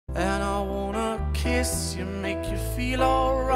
And I wanna kiss you, make you feel alright.